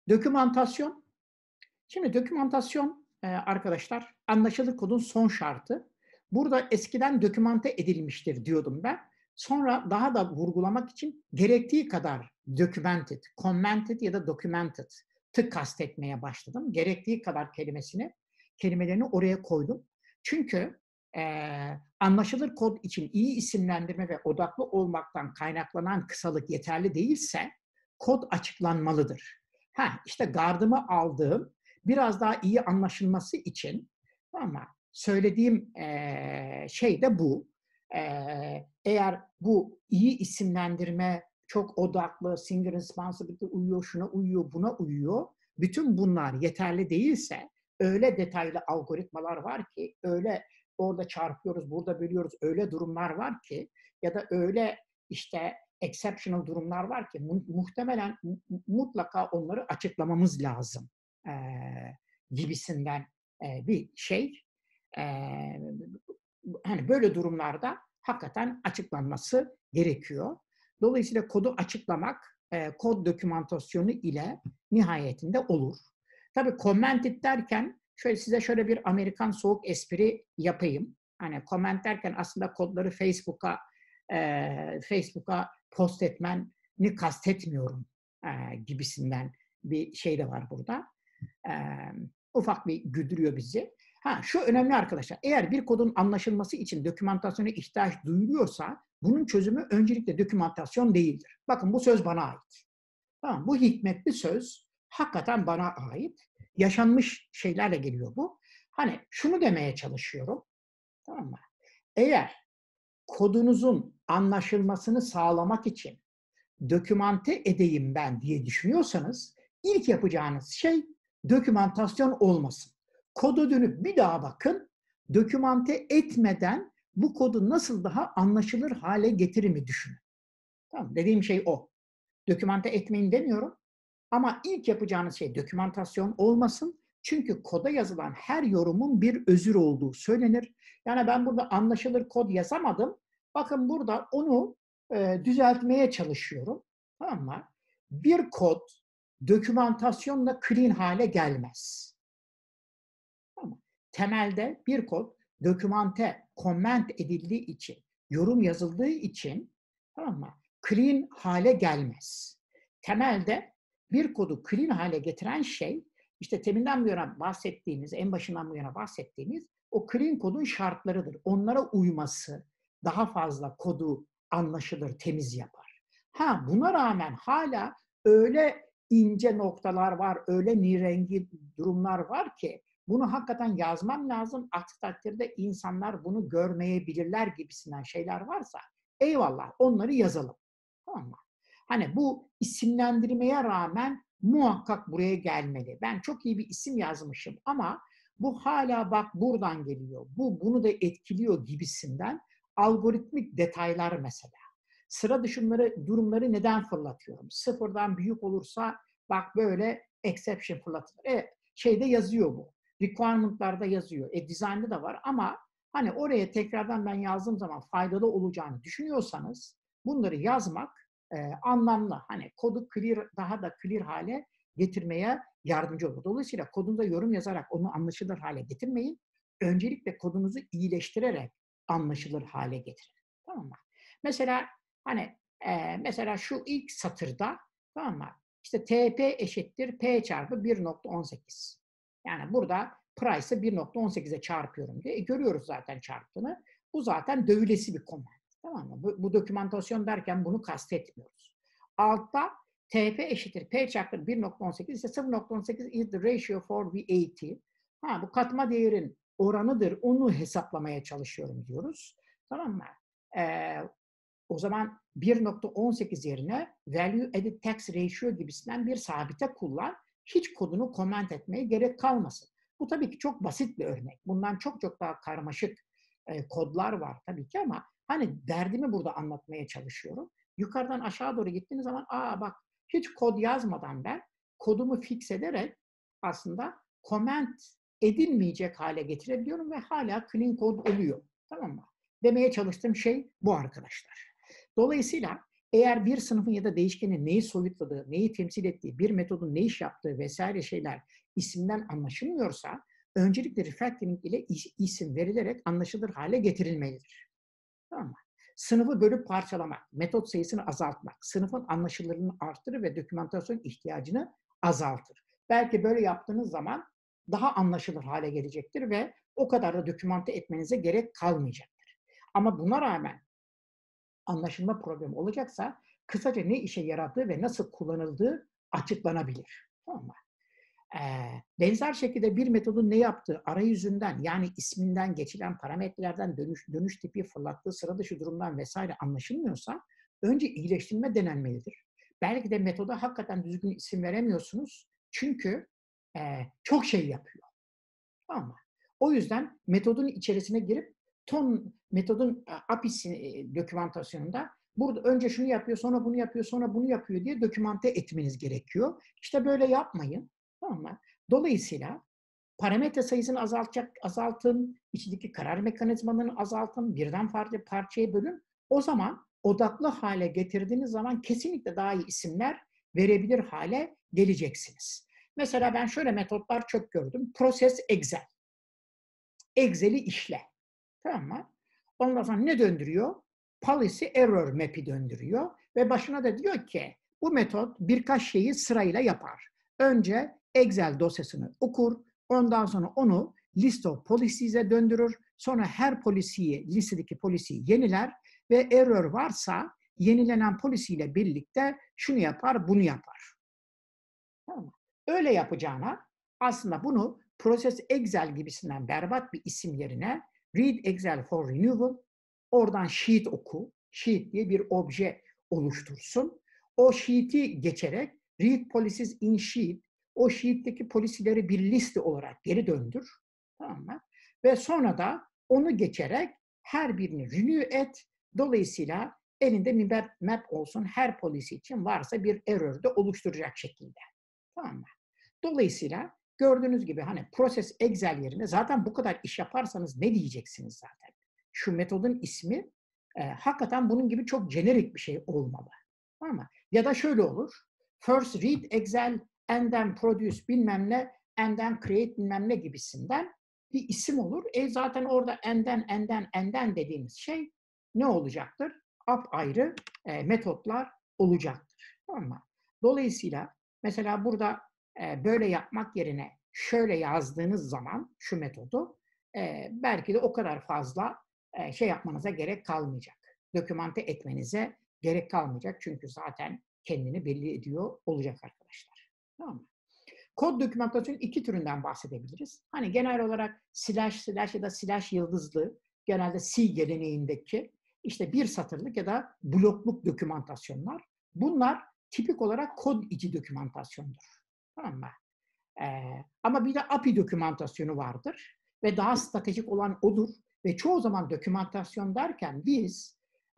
Dokümantasyon. Şimdi dokümantasyon arkadaşlar anlaşılır kodun son şartı. Burada eskiden dokümante edilmiştir diyordum ben. Sonra daha da vurgulamak için gerektiği kadar documented, commented ya da documented kastetmeye başladım. Gerektiği kadar kelimelerini oraya koydum. Çünkü anlaşılır kod için iyi isimlendirme ve odaklı olmaktan kaynaklanan kısalık yeterli değilse kod açıklanmalıdır. İşte gardımı aldığım biraz daha iyi anlaşılması için ama söylediğim şey de bu. Eğer bu iyi isimlendirme çok odaklı, single responsibility uyuyor, şuna uyuyor, buna uyuyor. Bütün bunlar yeterli değilse öyle detaylı algoritmalar var ki, öyle orada çarpıyoruz, burada bölüyoruz, öyle durumlar var ki ya da öyle işte exceptional durumlar var ki muhtemelen mutlaka onları açıklamamız lazım gibisinden bir şey. Hani böyle durumlarda hakikaten açıklanması gerekiyor. Dolayısıyla kodu açıklamak kod dokümantasyonu ile nihayetinde olur. Tabii commented derken size şöyle bir Amerikan soğuk espri yapayım. Hani comment derken aslında kodları Facebook'a post etmeni kastetmiyorum gibisinden bir şey de var burada. Ufak bir güldürüyor bizi. Şu önemli arkadaşlar. Eğer bir kodun anlaşılması için dokümantasyona ihtiyaç duyuluyorsa bunun çözümü öncelikle dokümantasyon değildir. Bakın bu söz bana ait. Tamam, bu hikmetli söz hakikaten bana ait. Yaşanmış şeylerle geliyor bu. Hani şunu demeye çalışıyorum. Tamam mı? Eğer kodunuzun anlaşılmasını sağlamak için dokümante edeyim ben diye düşünüyorsanız ilk yapacağınız şey dokümantasyon olmasın. Koda dönüp bir daha bakın, dokümante etmeden bu kodu nasıl daha anlaşılır hale getirimi düşünün. Tamam, dediğim şey o. Dokümante etmeyin demiyorum ama ilk yapacağınız şey dokümantasyon olmasın. Çünkü koda yazılan her yorumun bir özür olduğu söylenir. Yani ben burada anlaşılır kod yazamadım. Bakın burada onu düzeltmeye çalışıyorum. Tamam mı? Bir kod dokümantasyonla clean hale gelmez. Tamam mı? Temelde bir kod dokümante, comment edildiği için, yorum yazıldığı için tamam mı? Clean hale gelmez. Temelde bir kodu clean hale getiren şey işte teminden bu yana bahsettiğimiz, en başından bu yana bahsettiğimiz o clean kodun şartlarıdır. Onlara uyması daha fazla kodu anlaşılır, temiz yapar. Buna rağmen hala öyle ince noktalar var, öyle nirengi durumlar var ki bunu hakikaten yazmam lazım. Aksi takdirde insanlar bunu görmeyebilirler gibisinden şeyler varsa eyvallah onları yazalım. Tamam mı? Hani bu isimlendirmeye rağmen muhakkak buraya gelmeli. Ben çok iyi bir isim yazmışım ama bu hala bak buradan geliyor. Bu bunu da etkiliyor gibisinden algoritmik detaylar mesela. Sıra dışı durumları neden fırlatıyorum? Sıfırdan büyük olursa bak böyle exception fırlatılır. Şeyde yazıyor bu. Requirement'larda yazıyor. Design'da da var ama hani oraya tekrardan ben yazdığım zaman faydalı olacağını düşünüyorsanız bunları yazmak anlamlı. Hani kodu clear, daha da clear hale getirmeye yardımcı olur. Dolayısıyla kodunuza yorum yazarak onu anlaşılır hale getirmeyin. Öncelikle kodunuzu iyileştirerek anlaşılır hale getirin. Tamam mı? Mesela hani mesela şu ilk satırda tamam mı? İşte TP eşittir P çarpı 1.18. Yani burada price'ı 1.18'e çarpıyorum diye. Görüyoruz zaten çarptığını. Bu zaten dövülesi bir comment. Tamam mı? Bu dokümantasyon derken bunu kastetmiyoruz. Altta TP eşittir P çarpı 1.18 ise 0.18 is the ratio for VAT. Bu katma değerin oranıdır. Onu hesaplamaya çalışıyorum diyoruz. Tamam mı? O zaman 1.18 yerine value added tax ratio gibisinden bir sabite kullan. Hiç kodunu comment etmeye gerek kalmasın. Bu tabii ki çok basit bir örnek. Bundan çok çok daha karmaşık kodlar var tabii ki ama hani derdimi burada anlatmaya çalışıyorum. Yukarıdan aşağı doğru gittiğiniz zaman bak hiç kod yazmadan ben kodumu fix ederek aslında comment edilmeyecek hale getirebiliyorum ve hala clean code oluyor. Tamam mı? Demeye çalıştığım şey bu arkadaşlar. Dolayısıyla Eğer bir sınıfın ya da değişkenin neyi soyutladığı, neyi temsil ettiği, bir metodun ne iş yaptığı vesaire şeyler isimden anlaşılmıyorsa, öncelikle refactoring ile isim verilerek anlaşılır hale getirilmelidir. Tamam mı? Sınıfı bölüp parçalamak, metot sayısını azaltmak, sınıfın anlaşılırlığını artırır ve dokümantasyon ihtiyacını azaltır. Belki böyle yaptığınız zaman daha anlaşılır hale gelecektir ve o kadar da dokümante etmenize gerek kalmayacaktır. Ama buna rağmen anlaşılma problemi olacaksa kısaca ne işe yaradığı ve nasıl kullanıldığı açıklanabilir. Tamam mı? Benzer şekilde bir metodun ne yaptığı arayüzünden yani isminden geçilen parametrelerden dönüş tipi fırlattığı sıra dışı durumdan vesaire anlaşılmıyorsa önce iyileştirme denenmelidir. Belki de metoda hakikaten düzgün isim veremiyorsunuz çünkü çok şey yapıyor. Tamam mı? O yüzden metodun içerisine girip metodun API'si dokümantasyonunda burada önce şunu yapıyor, sonra bunu yapıyor, sonra bunu yapıyor diye dokümante etmeniz gerekiyor. İşte böyle yapmayın. Tamam mı? Dolayısıyla parametre sayısını azaltın, içindeki karar mekanizmalarını azaltın, birden farklı parçaya bölün. O zaman odaklı hale getirdiğiniz zaman kesinlikle daha iyi isimler verebilir hale geleceksiniz. Mesela ben şöyle metotlar çok gördüm. Process Excel. Excel'i işle. Tamam mı? Ondan sonra ne döndürüyor? Policy Error Map'i döndürüyor. Ve başına da diyor ki bu metot birkaç şeyi sırayla yapar. Önce Excel dosyasını okur. Ondan sonra onu list of policies'e döndürür. Sonra her listedeki polisiyi yeniler. Ve error varsa yenilenen policy ile birlikte şunu yapar, bunu yapar. Tamam mı? Öyle yapacağına aslında bunu Process Excel gibisinden berbat bir isim yerine Read Excel for Renewal, oradan sheet oku, sheet diye bir obje oluştursun. O sheet'i geçerek Read Policies in Sheet, o sheet'teki polisileri bir liste olarak geri döndür. Tamam mı? Ve sonra da onu geçerek her birini renew et. Dolayısıyla elinde bir map olsun her polisi için varsa bir error da oluşturacak şekilde. Tamam mı? Dolayısıyla gördüğünüz gibi hani Process Excel yerine zaten bu kadar iş yaparsanız ne diyeceksiniz zaten? Şu metodun ismi hakikaten bunun gibi çok jenerik bir şey olmalı. Tamam mı? Ya da şöyle olur. First read Excel and then produce bilmem ne and then create bilmem ne gibisinden bir isim olur. Zaten orada and then dediğimiz şey ne olacaktır? Apayrı metotlar olacaktır. Tamam mı? Dolayısıyla mesela burada böyle yapmak yerine şöyle yazdığınız zaman şu metodu belki de o kadar fazla şey yapmanıza gerek kalmayacak. Dokümante etmenize gerek kalmayacak. Çünkü zaten kendini belli ediyor olacak arkadaşlar. Tamam mı? Kod dokümantasyonu iki türünden bahsedebiliriz. Hani genel olarak slash ya da slash yıldızlı genelde C geleneğindeki işte bir satırlık ya da blokluk dokümantasyonlar. Bunlar tipik olarak kod içi dokümantasyondur. Tamam mı? Ama bir de API dokümantasyonu vardır ve daha stratejik olan odur. Ve çoğu zaman dokümantasyon derken biz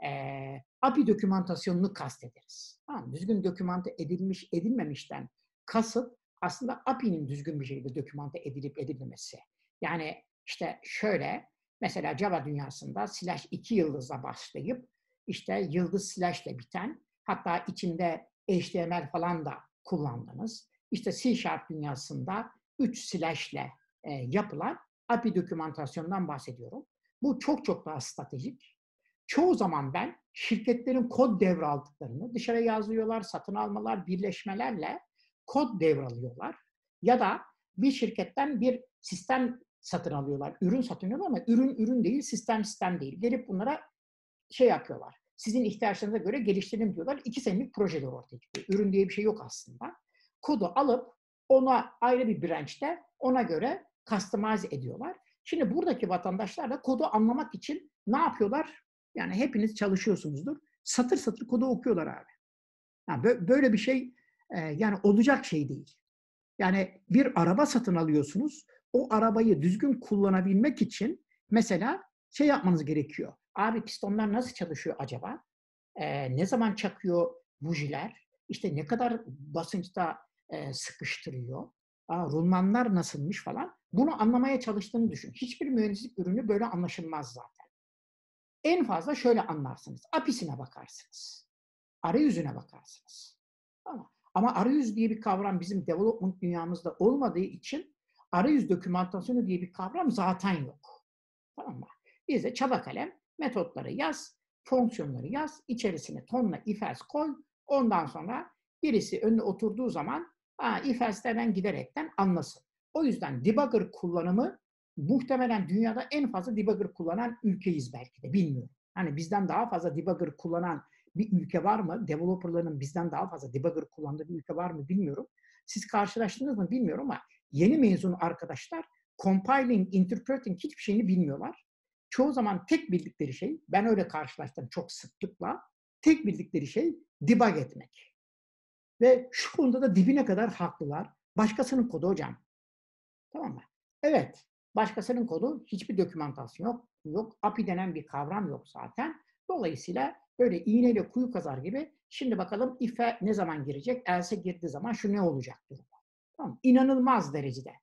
API dokümantasyonunu kastederiz. Tamam, düzgün dokümante edilmiş edilmemişten kasıt aslında API'nin düzgün bir şekilde dokümante edilip edilmemesi. Yani işte şöyle mesela Java dünyasında slash 2 yıldızla başlayıp işte yıldız slash ile biten hatta içinde HTML falan da kullandınız. İşte C# dünyasında 3 slash ile yapılan API dokümantasyonundan bahsediyorum. Bu çok çok daha stratejik. Çoğu zaman ben şirketlerin kod devraldıklarını dışarı yazıyorlar, satın almalar, birleşmelerle kod devralıyorlar. Ya da bir şirketten bir sistem satın alıyorlar, ürün satın alıyorlar ama ürün değil, sistem değil. Gelip bunlara şey yapıyorlar. Sizin ihtiyaçlarınıza göre geliştirelim diyorlar. 2 senelik projeler ortaya çıkıyor. Ürün diye bir şey yok aslında. Kodu alıp ona ayrı bir branch'te ona göre customize ediyorlar. Şimdi buradaki vatandaşlar da kodu anlamak için ne yapıyorlar? Yani hepiniz çalışıyorsunuzdur. Satır satır kodu okuyorlar abi. Yani böyle bir şey yani olacak şey değil. Yani bir araba satın alıyorsunuz. O arabayı düzgün kullanabilmek için mesela şey yapmanız gerekiyor. Abi pistonlar nasıl çalışıyor acaba? Ne zaman çakıyor bujiler? İşte ne kadar basınçta sıkıştırıyor? Rulmanlar nasılmış falan. Bunu anlamaya çalıştığını düşün. Hiçbir mühendislik ürünü böyle anlaşılmaz zaten. En fazla şöyle anlarsınız. API'sine bakarsınız. arayüzüne bakarsınız. Ama arayüz diye bir kavram bizim development dünyamızda olmadığı için arayüz dokümantasyonu diye bir kavram zaten yok. Tamam mı? Bizde çaba kalem metotları yaz, fonksiyonları yaz, içerisine tonla if else koy. Ondan sonra birisi önüne oturduğu zaman if else'lerden giderekten anlasın. O yüzden debugger kullanımı muhtemelen dünyada en fazla debugger kullanan ülkeyiz belki de bilmiyorum. Hani bizden daha fazla debugger kullanan bir ülke var mı? Developerların bizden daha fazla debugger kullandığı bir ülke var mı bilmiyorum. Siz karşılaştınız mı bilmiyorum ama yeni mezun arkadaşlar compiling, interpreting hiçbir şeyini bilmiyorlar. Çoğu zaman tek bildikleri şey, ben öyle karşılaştım çok sıklıkla, tek bildikleri şey debug etmek. Ve şu konuda da dibine kadar haklılar. Başkasının kodu hocam. Tamam mı? Evet, başkasının kodu, hiçbir dokümantasyon yok. API denen bir kavram yok zaten. Dolayısıyla böyle iğneyle kuyu kazar gibi şimdi bakalım if'e ne zaman girecek? Else'e girdiği zaman şu ne olacak durumu. Tamam. İnanılmaz derecede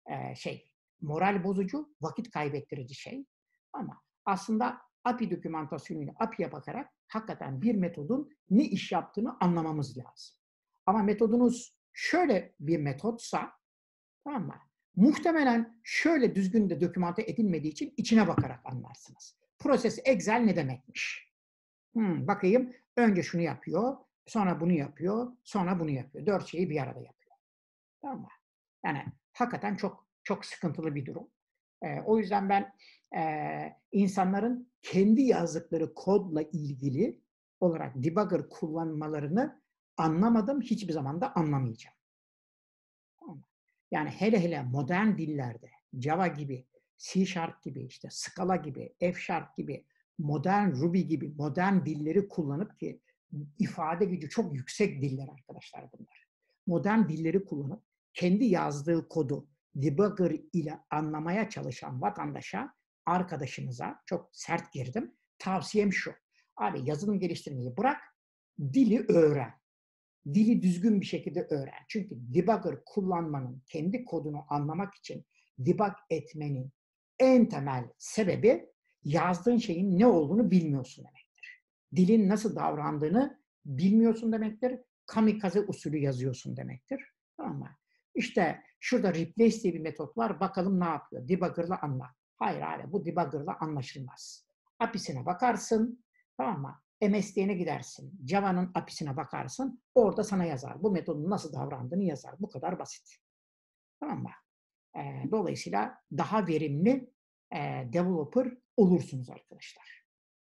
moral bozucu, vakit kaybettirici şey. Ama aslında API dokümantasyonuyla API'ye bakarak hakikaten bir metodun ne iş yaptığını anlamamız lazım. Ama metodunuz şöyle bir metotsa, tamam mı? Muhtemelen şöyle düzgün de dokümante edilmediği için içine bakarak anlarsınız. Proses Excel ne demekmiş? Bakayım, önce şunu yapıyor, sonra bunu yapıyor, sonra bunu yapıyor. 4 şeyi bir arada yapıyor. Tamam mı? Yani hakikaten çok çok sıkıntılı bir durum. O yüzden ben insanların kendi yazdıkları kodla ilgili olarak debugger kullanmalarını anlamadım, hiçbir zaman da anlamayacağım. Tamam mı? Yani hele hele modern dillerde Java gibi, C# gibi, işte Scala gibi, F# gibi, modern Ruby gibi modern dilleri kullanıp ki ifade gücü çok yüksek diller arkadaşlar bunlar. Modern dilleri kullanıp kendi yazdığı kodu debugger ile anlamaya çalışan vatandaşa, arkadaşımıza çok sert girdim. Tavsiyem şu. Abi yazılım geliştirmeyi bırak, dili öğren. Dili düzgün bir şekilde öğren. Çünkü debugger kullanmanın, kendi kodunu anlamak için debug etmenin en temel sebebi yazdığın şeyin ne olduğunu bilmiyorsun demektir. Dilin nasıl davrandığını bilmiyorsun demektir. Kamikaze usulü yazıyorsun demektir. Tamam mı? İşte şurada replace diye bir metot var. Bakalım ne yapıyor? Debugger'la anla. Hayır abi, bu debugger'la anlaşılmaz. API'sine bakarsın. Tamam mı? MSDN'e gidersin. Java'nın API'sine bakarsın. Orada sana yazar. Bu metodun nasıl davrandığını yazar. Bu kadar basit. Tamam mı? Dolayısıyla daha verimli developer olursunuz arkadaşlar.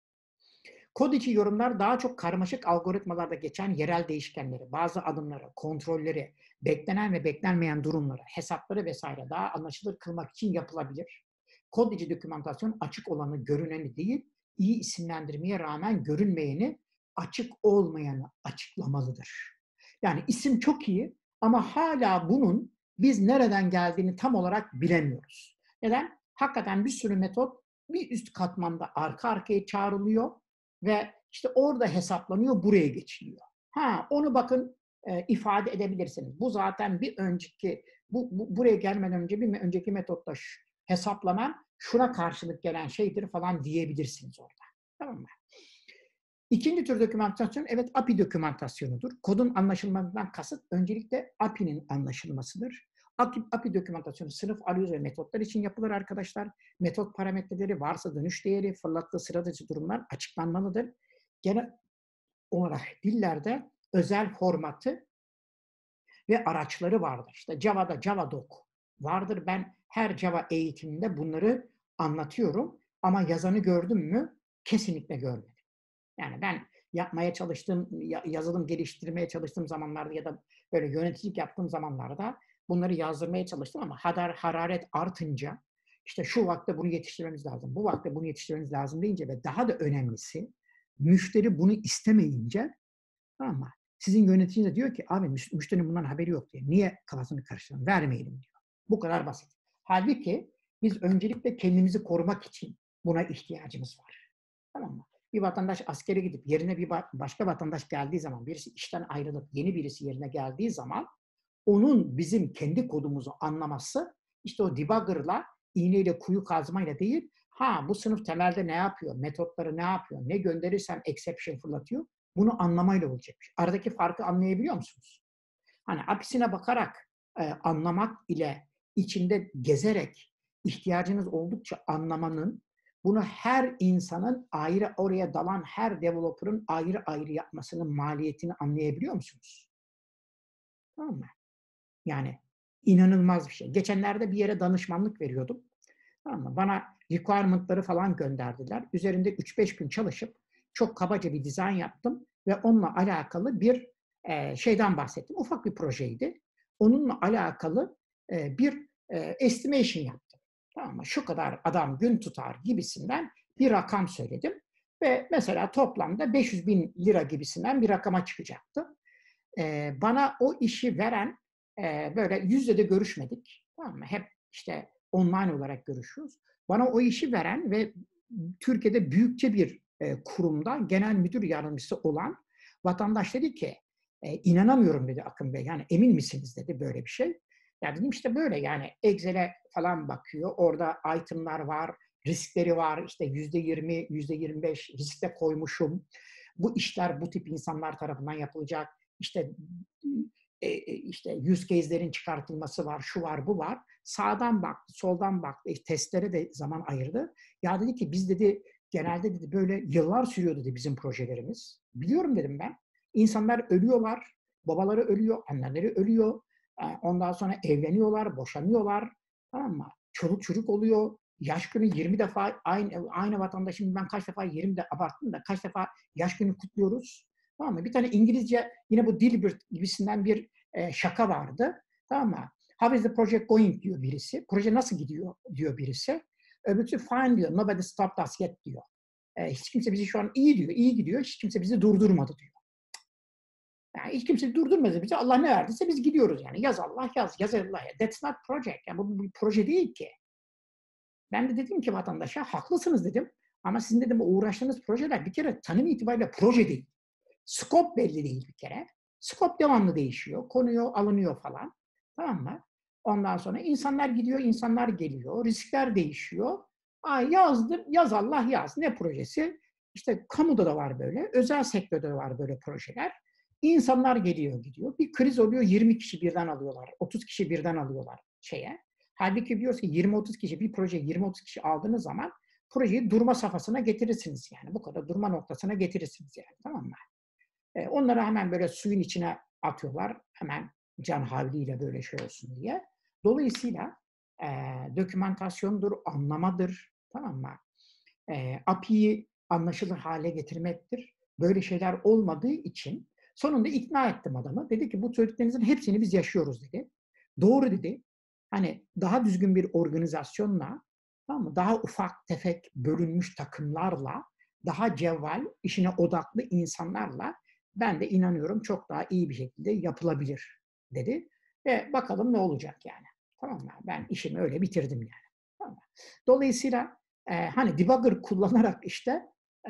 Kod içi yorumlar daha çok karmaşık algoritmalarda geçen yerel değişkenleri, bazı adımları, kontrolleri, beklenen ve beklenmeyen durumları, hesapları vesaire daha anlaşılır kılmak için yapılabilir. Kod içi dokümantasyon açık olanı, görüneni değil, iyi isimlendirmeye rağmen görünmeyeni, açık olmayanı açıklamalıdır. Yani isim çok iyi ama hala bunun biz nereden geldiğini tam olarak bilemiyoruz. Neden? Hakikaten bir sürü metot bir üst katmanda arka arkaya çağrılıyor ve işte orada hesaplanıyor, buraya geçiliyor. Onu bakın ifade edebilirsiniz. Bu zaten bir önceki, buraya gelmeden önce bir önceki metotta hesaplanan şuna karşılık gelen şeydir falan diyebilirsiniz orada. Tamam mı? İkinci tür dokümantasyon, evet, API dokümantasyonudur. Kodun anlaşılmasından kasıt öncelikle API'nin anlaşılmasıdır. API dokümantasyonu sınıf, arayüz ve metotlar için yapılır arkadaşlar. Metot parametreleri, varsa dönüş değeri, fırlattığı sıra dışı durumlar açıklanmalıdır. Genel olarak dillerde özel formatı ve araçları vardır. İşte Java'da JavaDoc vardır. Ben her Java eğitiminde bunları anlatıyorum. Ama yazanı gördüm mü? Kesinlikle görmedim. Yani ben yapmaya çalıştığım, yazılım geliştirmeye çalıştığım zamanlarda ya da böyle yöneticilik yaptığım zamanlarda bunları yazdırmaya çalıştım ama hararet artınca işte şu vakte bunu yetiştirmemiz lazım, bu vakte bunu yetiştirmemiz lazım deyince ve daha da önemlisi müşteri bunu istemeyince, ama sizin yöneticiniz de diyor ki abi müşterinin bundan haberi yok diye. Niye kafasını karıştıralım? Vermeyelim diyor. Bu kadar basit. Halbuki biz öncelikle kendimizi korumak için buna ihtiyacımız var. Tamam mı? Bir vatandaş askere gidip yerine bir başka vatandaş geldiği zaman, birisi işten ayrılıp yeni birisi yerine geldiği zaman onun bizim kendi kodumuzu anlaması işte o debugger'la, iğneyle kuyu kazmayla değil, bu sınıf temelde ne yapıyor, metotları ne yapıyor, ne gönderirsem exception fırlatıyor, Bunu anlamayla olacak bir şey. Aradaki farkı anlayabiliyor musunuz? Hani aksine bakarak anlamak ile içinde gezerek ihtiyacınız oldukça anlamanın, bunu her insanın ayrı oraya dalan her developer'ın ayrı ayrı yapmasının maliyetini anlayabiliyor musunuz? Tamam mı? Yani inanılmaz bir şey. Geçenlerde bir yere danışmanlık veriyordum. Tamam mı? Bana requirement'ları falan gönderdiler. Üzerinde 3-5 gün çalışıp çok kabaca bir dizayn yaptım ve onunla alakalı bir şeyden bahsettim. Ufak bir projeydi. Onunla alakalı bir estimation yaptım. Tamam mı? Şu kadar adam gün tutar gibisinden bir rakam söyledim. Ve mesela toplamda 500 bin lira gibisinden bir rakama çıkacaktı. Bana o işi veren böyle yüzle de görüşmedik. Tamam mı? Hep işte online olarak görüşüyoruz. Bana o işi veren ve Türkiye'de büyükçe bir kurumda genel müdür yardımcısı olan vatandaş dedi ki inanamıyorum dedi Akın Bey. Yani emin misiniz dedi böyle bir şey. Ya dedim işte böyle yani Excel'e falan bakıyor. Orada item'lar var, riskleri var. İşte %20, %25 riske koymuşum. Bu işler bu tip insanlar tarafından yapılacak. İşte işte use case'lerin çıkartılması var, şu var, bu var. Sağdan baktı, soldan baktı, testlere de zaman ayırdı. Ya dedi ki biz dedi genelde dedi böyle yıllar sürüyor dedi bizim projelerimiz. Biliyorum dedim ben. İnsanlar ölüyorlar, babaları ölüyor, anneleri ölüyor. Ondan sonra evleniyorlar, boşanıyorlar. Tamam mı? Çoluk çocuk oluyor. Yaş günü 20 defa aynı vatandaşım ben kaç defa 20 de abarttım da kaç defa yaş günü kutluyoruz. Tamam mı? Bir tane İngilizce yine bu Dilbert gibisinden bir şaka vardı. Tamam mı? How is the project going diyor birisi. Proje nasıl gidiyor diyor birisi. Öbürküsü fine diyor. Nobody stopped us yet diyor. Hiç kimse bizi şu an iyi diyor. İyi gidiyor. Hiç kimse bizi durdurmadı diyor. Yani hiç kimse durdurmadı bizi. Allah ne verdiyse biz gidiyoruz yani. Yaz Allah yaz. Yaz Allah. That's not project. Yani bu bir proje değil ki. Ben de dedim ki vatandaşa haklısınız dedim. Ama sizin dedim uğraştığınız projeler bir kere tanım itibariyle proje değil. Skop belli değil bir kere. Skop devamlı değişiyor. Konuyor, alınıyor falan. Tamam mı? Ondan sonra insanlar gidiyor, insanlar geliyor. Riskler değişiyor. Yazdım, yaz Allah yaz. Ne projesi? İşte kamuda da var böyle, özel sektörde de var böyle projeler. İnsanlar geliyor gidiyor. Bir kriz oluyor, 20 kişi birden alıyorlar. 30 kişi birden alıyorlar şeye. Halbuki biliyoruz ki 20-30 kişi, bir proje 20-30 kişi aldığınız zaman projeyi durma safhasına getirirsiniz yani. Bu kadar durma noktasına getirirsiniz yani. Tamam mı? Onları hemen böyle suyun içine atıyorlar. Hemen can havliyle böyle şey olsun diye. Dolayısıyla dokümantasyondur, anlamadır. Tamam mı? API'yi anlaşılır hale getirmektir. Böyle şeyler olmadığı için sonunda ikna ettim adamı. Dedi ki bu söylediklerinizin hepsini biz yaşıyoruz dedi. Doğru dedi. Hani daha düzgün bir organizasyonla, tamam mı? Daha ufak tefek bölünmüş takımlarla, daha cevval, işine odaklı insanlarla ben de inanıyorum çok daha iyi bir şekilde yapılabilir dedi. Ve bakalım ne olacak yani. Tamam mı? Ben işimi öyle bitirdim yani. Tamam mı? Dolayısıyla hani debugger kullanarak işte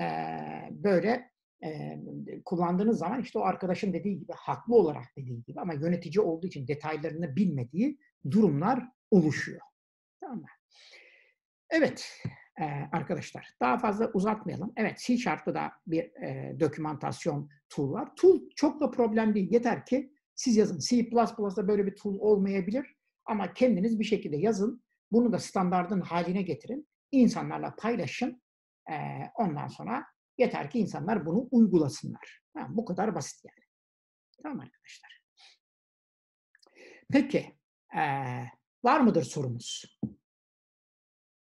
böyle kullandığınız zaman işte o arkadaşın dediği gibi haklı olarak dediği gibi ama yönetici olduğu için detaylarını bilmediği durumlar oluşuyor. Tamam mı? Evet arkadaşlar daha fazla uzatmayalım. Evet C Sharp'ta da bir dokümantasyon tool var. Tool çok da problem değil. Yeter ki siz yazın. C++'da böyle bir tool olmayabilir ama kendiniz bir şekilde yazın. Bunu da standardın haline getirin. İnsanlarla paylaşın. Ondan sonra yeter ki insanlar bunu uygulasınlar. Tamam, bu kadar basit yani. Tamam arkadaşlar. Peki, var mıdır sorumuz?